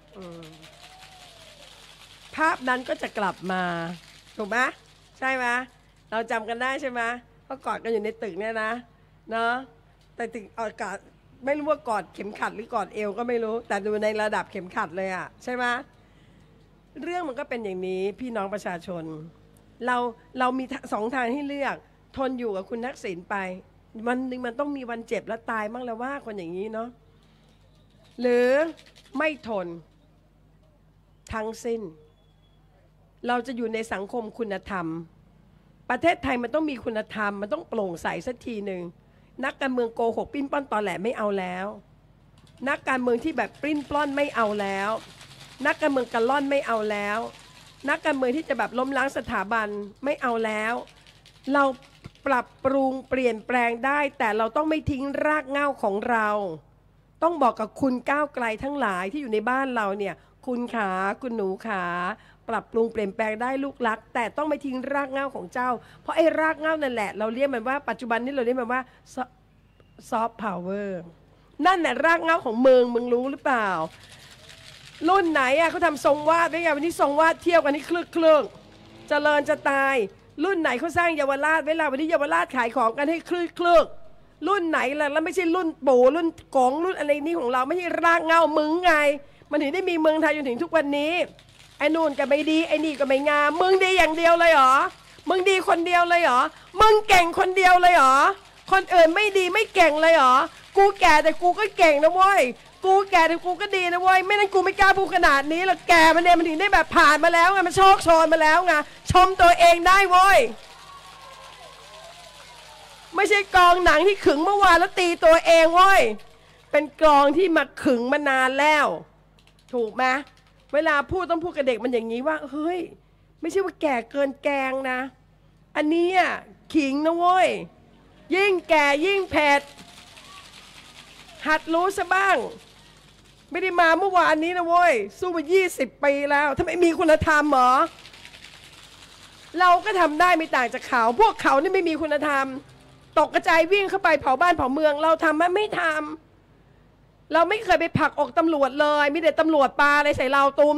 ภาพนั้นก็จะกลับมาถูกไหมใช่ไหมเราจำกันได้ใช่ไหมเพราะกอดกันอยู่ในตึกเนี่ยนะเนาะแต่ถึงอากาศไม่รู้ว่ากอดเข็มขัดหรือกอดเอวก็ไม่รู้แต่ดูในระดับเข็มขัดเลยอะใช่ไหมเรื่องมันก็เป็นอย่างนี้พี่น้องประชาชนเรามีสองทางให้เลือกทนอยู่กับคุณทักษิณไปวันหนึ่งมันต้องมีวันเจ็บและตายบ้างแล้วว่าคนอย่างนี้เนาะหรือไม่ทนทั้งสิ้นเราจะอยู่ในสังคมคุณธรรมประเทศไทยมันต้องมีคุณธรรมมันต้องโปร่งใสสักทีหนึ่งนักการเมืองโกหกปิ้นป้อนตอแหลไม่เอาแล้วนักการเมืองที่แบบปริ้นปล้อนไม่เอาแล้วนักการเมืองกระล่อนไม่เอาแล้วนักการเมืองที่จะแบบล้มล้างสถาบันไม่เอาแล้วเราปรับปรุงเปลี่ยนแปลงได้แต่เราต้องไม่ทิ้งรากเหง้าของเราต้องบอกกับคุณก้าวไกลทั้งหลายที่อยู่ในบ้านเราเนี่ยคุณขาคุณหนูขาปรับปรุงเปลี่ยนแปลงได้ลูกรักแต่ต้องไม่ทิ้งรากเหง้าของเจ้าเพราะไอ้รากเหง้านั่นแหละเราเรียกมันว่าปัจจุบันนี้เราเรียกมันว่าซอฟต์พาวเวอร์นั่นแหละรากเหง้าของมึงรู้หรือเปล่ารุ่นไหนอะเขาทำทรงวาดไว้ไงวันนี้ทรงวาดเที่ยวกันนี่คลึกเจริญจะตายรุ่นไหนเขาสร้างเยาวราชเวลาวันนี้เยาวราชขายของกันให้คลึกรุ่นไหนล่ะแล้วไม่ใช่รุ่นปู่รุ่นกงรุ่นอะไรนี่ของเราไม่ใช่รากเหง้ามึงไงมันถึงได้มีเมืองไทยจนถึงทุกวันนี้ไอ้นู่นก็ไม่ดีไอ้นี่ก็ไม่งามมึงดีอย่างเดียวเลยเหรอมึงดีคนเดียวเลยเหรอมึงเก่งคนเดียวเลยเหรอคนอื่นไม่ดีไม่เก่งเลยเหรอกูแก่แต่กูก็เก่งนะเว้ยกูแก่แต่กูก็ดีนะเว้ยไม่นั้นกูไม่กล้าพูดขนาดนี้หรอกแก่มันเนี่ยมันถึงได้แบบผ่านมาแล้วไงมันโชคโชนมาแล้วไงชมตัวเองได้เว้ยไม่ใช่กองหนังที่ขึงเมื่อวานแล้วตีตัวเองเว้ยเป็นกองที่มาขึงมานานแล้วถูกไหมเวลาพูดต้องพูดกับเด็กมันอย่างนี้ว่าเฮ้ยไม่ใช่ว่าแก่เกินแกงนะอันนี้อ่ะขิงนะเว้ยยิ่งแก่ยิ่งเผ็ดหัดรู้ซะบ้างไม่ได้มาเมื่อวานนี้นะเว้ยสู้มา20 ปีแล้วทำไมมีคุณธรรมเหรอเราก็ทำได้ไม่ต่างจากเขาพวกเขานี่ไม่มีคุณธรรมตกกระจายวิ่งเข้าไปเผาบ้านเผาเมืองเราทำไม่ทำเราไม่เคยไปผลักอกตำรวจเลยมีแต่ตำรวจปาอะไรใส่เราตูม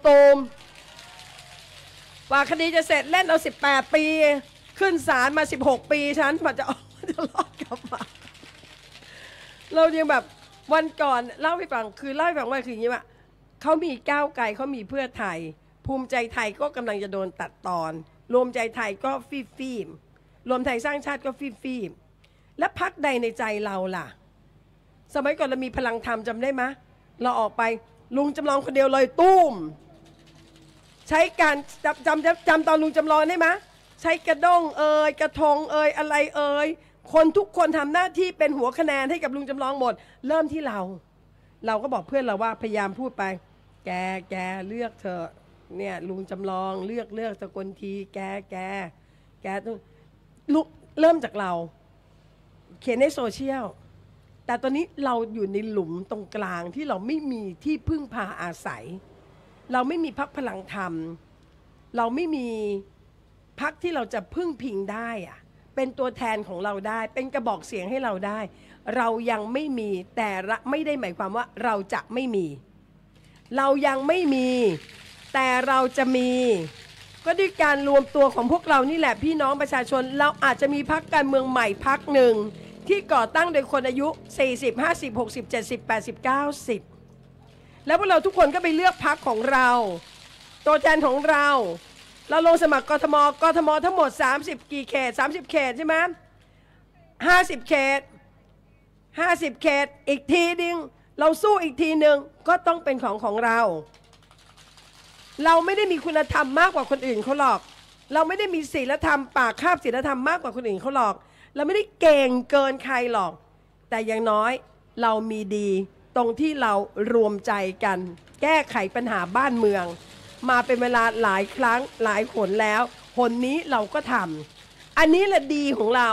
กว่าคดีจะเสร็จเล่นเอา18 ปีขึ้นศาลมา16 ปีฉันมันจะรอดกลับมาเรายังแบบวันก่อนเล่าให้ฟังคือเล่าให้ฟังว่าคืออย่างนี้ว่าเขามีก้าวไกลเขามีเพื่อไทยภูมิใจไทยก็กำลังจะโดนตัดตอนรวมใจไทยก็ฟีมรวมไทยสร้างชาติก็ฟีมและพรรคใดในใจเราล่ะสมัยก่อนเรามีพลังธรรมจำได้ไหมเราออกไปลุงจำลองคนเดียวเลยตุ้มใช้การจำตอนลุงจำลองได้ไหมใช้กระด้งกระทงอะไรคนทุกคนทำหน้าที่เป็นหัวคะแนนให้กับลุงจำลองหมดเริ่มที่เราก็บอกเพื่อนเราว่าพยายามพูดไปแกเลือกเถอะเนี่ยลุงจำลองเลือกสกลทีแกต้องลุกเริ่มจากเราเขียนในโซเชียลแต่ตอนนี้เราอยู่ในหลุมตรงกลางที่เราไม่มีที่พึ่งพาอาศัยเราไม่มีพรรคพลังธรรมเราไม่มีพรรคที่เราจะพึ่งพิงได้อะเป็นตัวแทนของเราได้เป็นกระบอกเสียงให้เราได้เรายังไม่มีแต่ไม่ได้หมายความว่าเราจะไม่มีเรายังไม่มีแต่เราจะมีก็ด้วยการรวมตัวของพวกเรานี่แหละพี่น้องประชาชนเราอาจจะมีพรรคการเมืองใหม่พรรคหนึ่งที่ก่อตั้งโดยคนอายุ40 50 60 70 80 90แล้วพวกเราทุกคนก็ไปเลือกพรรคของเราตัวแทนของเราลงสมัครกทมทั้งหมด30กี่เขต30เขตใช่ไหม50เขตอีกทีนึงเราสู้อีกทีนึงก็ต้องเป็นของเราเราไม่ได้มีคุณธรรมมากกว่าคนอื่นเขาหรอกเราไม่ได้มีศีลธรรมปากคาบศีลธรรมมากกว่าคนอื่นเขาหรอกเราไม่ได้เก่งเกินใครหรอกแต่อย่างน้อยเรามีดีตรงที่เรารวมใจกันแก้ไขปัญหาบ้านเมืองมาเป็นเวลาหลายครั้งหลายหนแล้วหนนี้เราก็ทำอันนี้แหละดีของเรา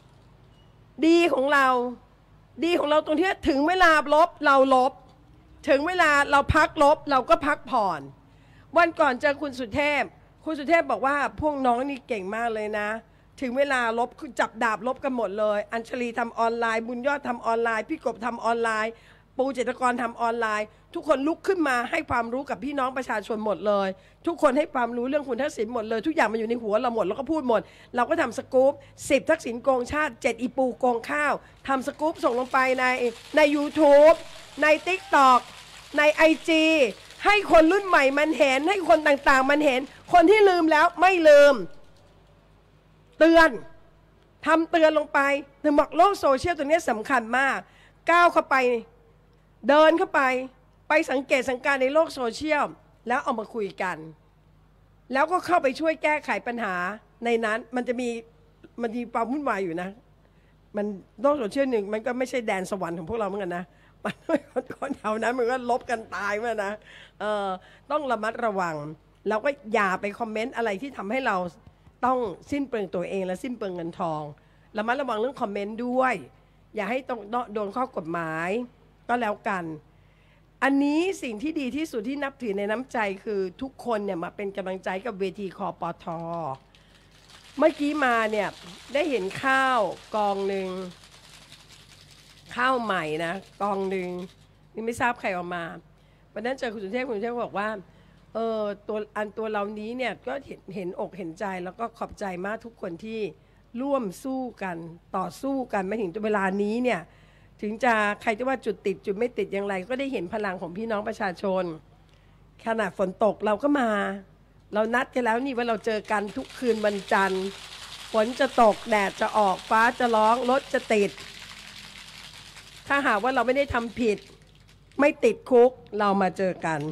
ตรงที่ถึงเวลาลบเราลบถึงเวลาเราพักลบเราก็พักผ่อนวันก่อนเจอคุณสุเทพบอกว่าพวกน้องนี่เก่งมากเลยนะถึงเวลาลบคือจับดาบลบกันหมดเลยอัญชลีทำออนไลน์บุญยอดทำออนไลน์พี่กบทำออนไลน์ปูจิตรกรทำออนไลน์ทุกคนลุกขึ้นมาให้ความรู้กับพี่น้องประชาชนหมดเลยทุกคนให้ความรู้เรื่องคุณทักษิณหมดเลยทุกอย่างมันอยู่ในหัวเราหมดแล้วก็พูดหมดเราก็ทำสกู๊ป10ทักษิณโกงชาติ7อีปูโกงข้าวทำสกู๊ปส่งลงไปใน YouTube ใน TikTok ใน IG ให้คนรุ่นใหม่มันเห็นให้คนต่างๆมันเห็นคนที่ลืมแล้วไม่ลืมเตือนทำเตือนลงไปถึงบอกโลกโซเชียลตัวนี้สำคัญมากก้าวเข้าไปเดินเข้าไปสังเกตสังการในโลกโซเชียลแล้วเอามาคุยกันแล้วก็เข้าไปช่วยแก้ไขปัญหาในนั้นมันมีความวุ่นวายอยู่นะมันโลกโซเชียลหนึ่งมันก็ไม่ใช่แดนสวรรค์ของพวกเราเหมือนกันนะมันคนแถวนั้นมันก็ลบกันตายมานะต้องระมัดระวังเราก็อย่าไปคอมเมนต์อะไรที่ทำให้เราต้องสิ้นเปลืองตัวเองและสิ้นเปลืองเงินทองระมัดระวังเรื่องคอมเมนต์ด้วยอย่าให้ต้องโดนข้อกฎหมายก็แล้วกันอันนี้สิ่งที่ดีที่สุดที่นับถือในน้ำใจคือทุกคนเนี่ยมาเป็นกำลังใจกับเวทีคปท.เมื่อกี้มาเนี่ยได้เห็นข้าวกองหนึ่งข้าวใหม่นะกองหนึ่งนี่ไม่ทราบใครออกมาวันนั้นเจอคุณสุเทพบอกว่าตัวเรานี้เนี่ยก็เห็นอกเห็นใจแล้วก็ขอบใจมากทุกคนที่ร่วมสู้กันต่อสู้กันมาถึงเวลานี้เนี่ยถึงจะใครจะว่าจุดติดจุดไม่ติดอย่างไรก็ได้เห็นพลังของพี่น้องประชาชนขนาดฝนตกเราก็มาเรานัดกันแล้วนี่ว่าเราเจอกันทุกคืนวันจันทร์ฝนจะตกแดดจะออกฟ้าจะร้องรถจะติดถ้าหากว่าเราไม่ได้ทำผิดไม่ติดคุกเรามาเจอกัน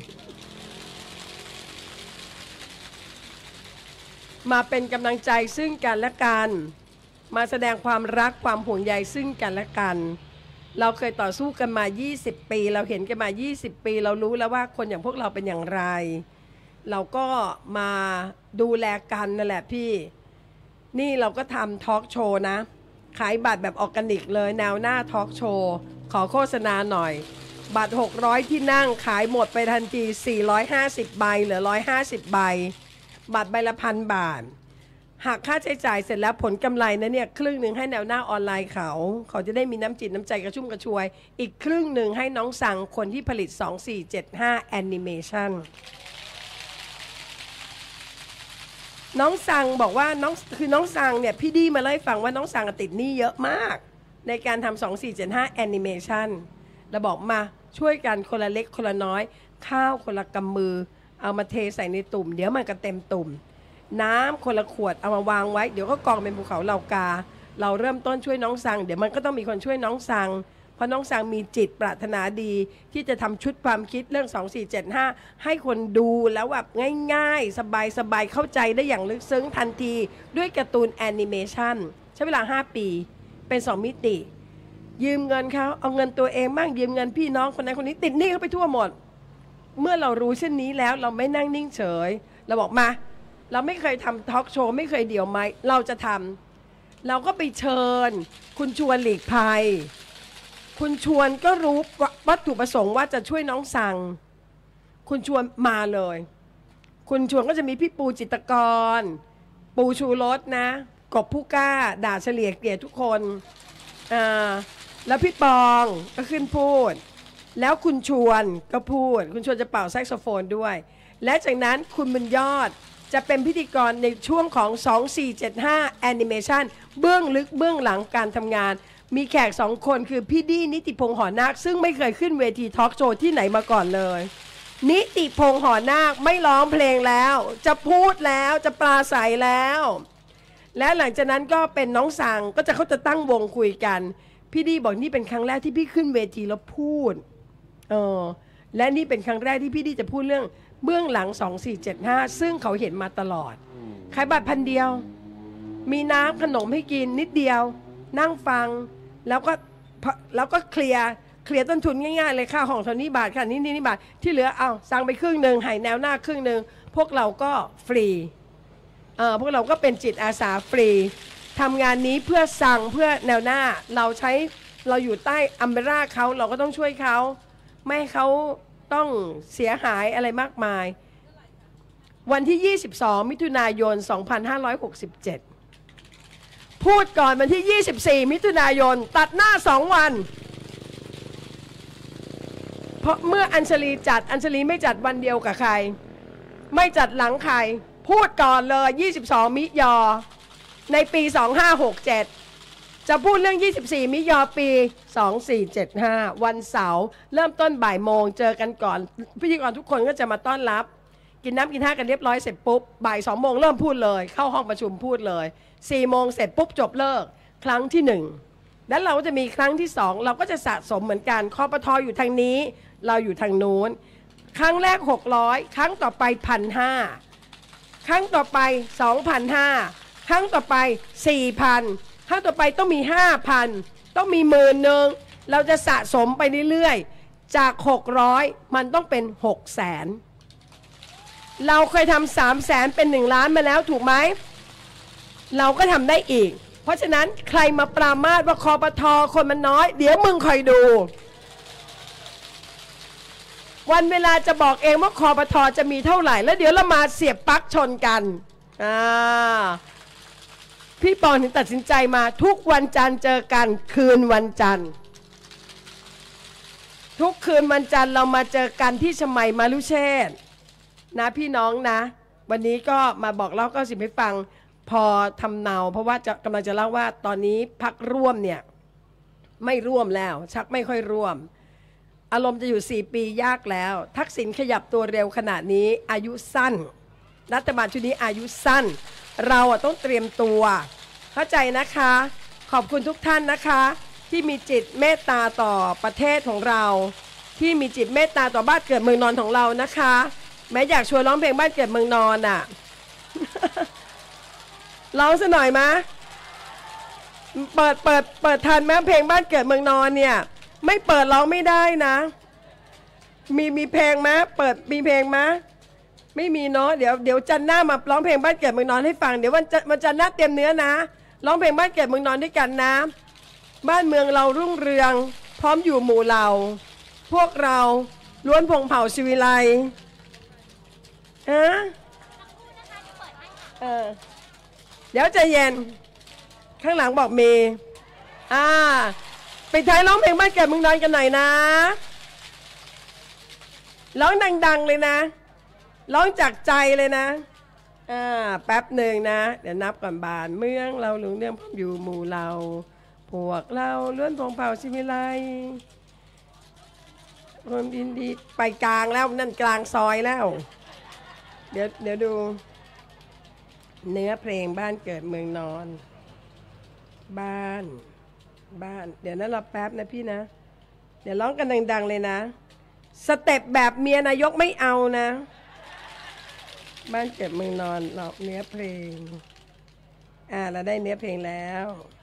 มาเป็นกำลังใจซึ่งกันและกันมาแสดงความรักความห่วงใยซึ่งกันและกันเราเคยต่อสู้กันมา20ปีเราเห็นกันมา20ปีเรารู้แล้วว่าคนอย่างพวกเราเป็นอย่างไรเราก็มาดูแลกันนั่นแหละพี่นี่เราก็ทำทอล์กโชว์นะขายบัตรแบบออร์แกนิกเลยแนวหน้าทอล์กโชว์ขอโฆษณาหน่อยบัตร600ที่นั่งขายหมดไปทันที450ใบเหลือ150ใบบัตรใบละ1,000 บาทหากค่าใช้จ่ายเสร็จแล้วผลกำไรนะเนี่ยครึ่งหนึ่งให้แนวหน้าออนไลน์เขาจะได้มีน้ำจิตน้ำใจกระชุ่มกระชวยอีกครึ่งหนึ่งให้น้องสั่งคนที่ผลิต2475แอนิเมชันน้องสั่งบอกว่าน้องสั่งเนี่ยพี่ดีมาเล่าให้ฟังว่าน้องสั่งติดหนี้เยอะมากในการทำ2475แอนิเมชันเราบอกมาช่วยกันคนละเล็กคนละน้อยข้าวคนละกำมือเอามาเทใส่ในตุ่มเดี๋ยวมันก็เต็มตุ่มน้ำคนละขวดเอามาวางไว้เดี๋ยวก็กองเป็นภูเขาเหล่ากาเราเริ่มต้นช่วยน้องสังเดี๋ยวมันก็ต้องมีคนช่วยน้องสังเพราะน้องสังมีจิตปรารถนาดีที่จะทำชุดความคิดเรื่อง2475ให้คนดูแล้วแบบง่ายๆสบายเข้าใจได้อย่างลึกซึ้งทันทีด้วยการ์ตูนแอนิเมชันใช้เวลา5 ปีเป็น2 มิติยืมเงินเขาเอาเงินตัวเองบ้างยืมเงินพี่น้องคนนั้นคนนี้ติดหนี้เขาไปทั่วหมดเมื่อเรารู้เช่นนี้แล้วเราไม่นั่งนิ่งเฉยเราบอกมาเราไม่เคยทำทอล์กโชว์ไม่เคยเดี่ยวไม้เราจะทำเราก็ไปเชิญคุณชวนหลีกภัยคุณชวนก็รู้วัตถุประสงค์ว่าจะช่วยน้องสังคุณชวนมาเลยคุณชวนก็จะมีพี่ปูจิตรกรปูชูรสนะกบผู้กล้าด่าเฉลี่ยเกลียดทุกคนแล้วพี่ปองก็ขึ้นพูดแล้วคุณชวนก็พูดคุณชวนจะเป่าแซกโซโฟนด้วยและจากนั้นคุณบุญยอดจะเป็นพิธีกรในช่วงของ2475แอนิเมชันเบื้องลึกเบื้องหลังการทำงานมีแขก2 คนคือพี่ดีนิติพงษ์หอนาคซึ่งไม่เคยขึ้นเวทีทอล์กโชว์ที่ไหนมาก่อนเลยนิติพงษ์หอนาคไม่ร้องเพลงแล้วจะพูดแล้วจะปราศัยแล้วและหลังจากนั้นก็เป็นน้องสังก็เขาจะตั้งวงคุยกันพี่ดีบอกนี่เป็นครั้งแรกที่พี่ขึ้นเวทีแล้วพูดและนี่เป็นครั้งแรกที่พี่ดีจะพูดเรื่องเบื้องหลัง2475ซึ่งเขาเห็นมาตลอดขายบัตร1,000 เดียวมีน้ำขนมให้กินนิดเดียวนั่งฟังแล้วก็เคลียร์ต้นทุนง่ายๆเลยค่าห้องเท่านี้บาทค่ะนี่บาทที่เหลือเอาสั่งไปครึ่งหนึ่งให้แนวหน้าครึ่งหนึ่งพวกเราก็ฟรีพวกเราก็เป็นจิตอาสาฟรีทำงานนี้เพื่อสั่งเพื่อแนวหน้าเราอยู่ใต้อัมเบร่าเขาเราก็ต้องช่วยเขาไม่ให้เขาต้องเสียหายอะไรมากมายวันที่22 มิถุนายน 2567 พูดก่อนวันที่ 24 มิถุนายนตัดหน้า2 วันเพราะเมื่ออัญชลีจัดอัญชลีไม่จัดวันเดียวกับใครไม่จัดหลังใครพูดก่อนเลย22 มิยอในปี 2567จะพูดเรื่อง24 มิยอปี 2475วันเสาร์เริ่มต้นบ่ายโมงเจอกันก่อนพิธีกรทุกคนก็จะมาต้อนรับกินน้ำกินท่ากันเรียบร้อยเสร็จปุ๊บบ่าย2 โมงเริ่มพูดเลยเข้าห้องประชุมพูดเลย4 โมงเสร็จปุ๊บจบเลิกครั้งที่1แล้วเราก็จะมีครั้งที่2เราก็จะสะสมเหมือนกันคปทอยู่ทางนี้เราอยู่ทางนู้นครั้งแรก600ครั้งต่อไป 1,500 ครั้งต่อไป 2,500 ครั้งต่อไป 4,000 ครั้งต่อไปต้องมี 5,000 ต้องมี10,000เราจะสะสมไปเรื่อยๆจาก600มันต้องเป็น 600,000 เราเคยทำ300,000เป็น1 ล้านมาแล้วถูกไหมเราก็ทำได้อีกเพราะฉะนั้นใครมาปรามาสว่าคปทคนมันน้อยเดี๋ยวมึงคอยดูวันเวลาจะบอกเองว่าคปทจะมีเท่าไหร่แล้วเดี๋ยวเรามาเสียบปลั๊กชนกันพี่ปองถึงตัดสินใจมาทุกวันจันทร์เจอกันคืนวันจันทร์ทุกคืนวันจันทร์เรามาเจอกันที่ชมัยมารุเชษฐ์นะพี่น้องนะวันนี้ก็มาบอกเล่าก็สิให้ฟังพอทำเนาเพราะว่ากำลังจะเล่าว่าตอนนี้พรรคร่วมเนี่ยไม่ร่วมแล้วชักไม่ค่อยร่วมอารมณ์จะอยู่4 ปียากแล้วทักษิณขยับตัวเร็วขนาดนี้อายุสั้นรัฐบาลชุดนี้อายุสั้นเราต้องเตรียมตัวเข้าใจนะคะขอบคุณทุกท่านนะคะที่มีจิตเมตตาต่อประเทศของเราที่มีจิตเมตตาต่อบ้านเกิดเมืองนอนของเรานะคะแม้อยากชวนร้องเพลงบ้านเกิดเมืองนอนอ่ะ ร้องซะหน่อยมะเปิดทันไหมเพลงบ้านเกิดเมืองนอนเนี่ยไม่เปิดร้องไม่ได้นะมีเพลงไหมเปิดมีเพลงไหมไม่มีเนาะเดี๋ยวจันทร์หน้ามาร้องเพลงบ้านเกิดเมืองนอนให้ฟังเดี๋ยววันจันทร์หน้าเตรียมเนื้อนะร้องเพลงบ้านเกิดเมืองนอนด้วยกันนะบ้านเมืองเรารุ่งเรืองพร้อมอยู่หมู่เราพวกเราล้วนพงเผ่าศิวิไลเดี๋ยวใจเย็นข้างหลังบอกเมย์ไปท้ายร้องเพลงบ้านเกิดเมืองนอนกันหน่อยนะร้องดังๆเลยนะร้องจากใจเลยนะแป๊บหนึ่งนะเดี๋ยวนับก่อนบานเมืองเราหลวงเรื่องอยู่หมู่เราพวกเราล้วนพงเผ่าศิวิไลคนดินดีไปกลางแล้วนั่นกลางซอยแล้วเดี๋ยวดูเนื้อเพลงบ้านเกิดเมืองนอนบ้านเดี๋ยวนั้นรอแป๊บนะพี่นะเดี๋ยวร้องกันดังๆเลยนะสเต็ปแบบเมียนายกไม่เอานะบ้านเกิดเมืองนอนเราเนื้อเพลงเราได้เนื้อเพลงแล้ว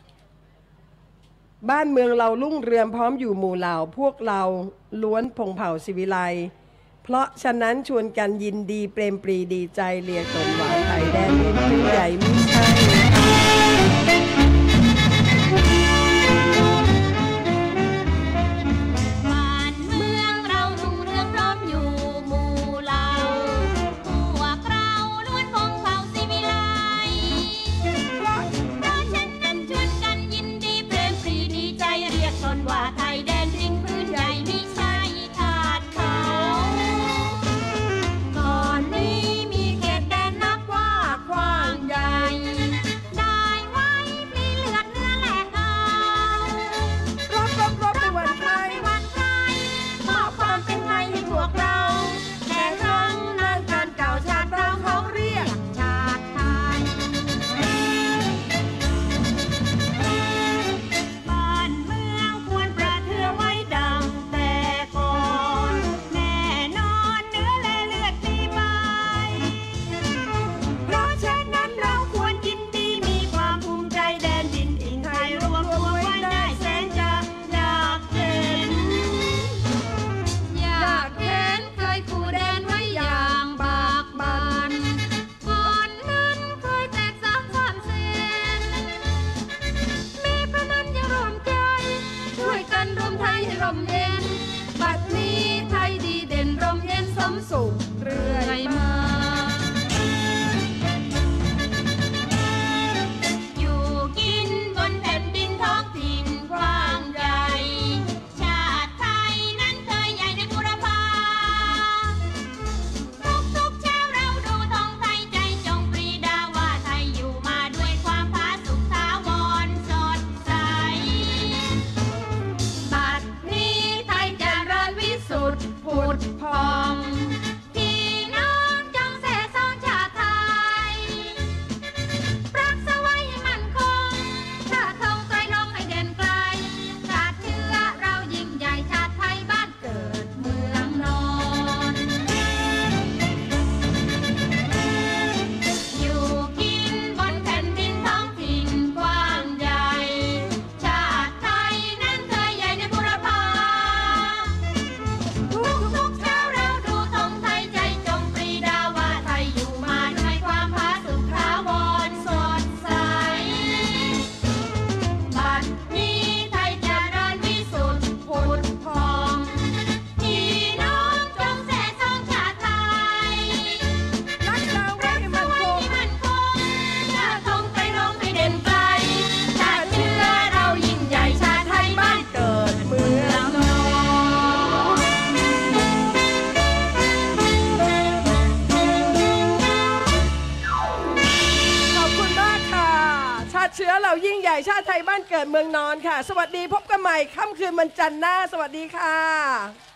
บ้านเมืองเรารุ่งเรืองพร้อมอยู่หมู่เหล่าพวกเราล้วนพงเผ่าศิวิไลเพราะฉะนั้นชวนกันยินดีเปรมปรีดีใจเรียกตนว่าไทยแดนดินผู้ใหญ่ไม่ใช่ได้ว่าเชื้อเรายิ่งใหญ่ชาติไทยบ้านเกิดเมืองนอนค่ะสวัสดีพบกันใหม่ค่ำคืนวันจันทร์หน้าสวัสดีค่ะ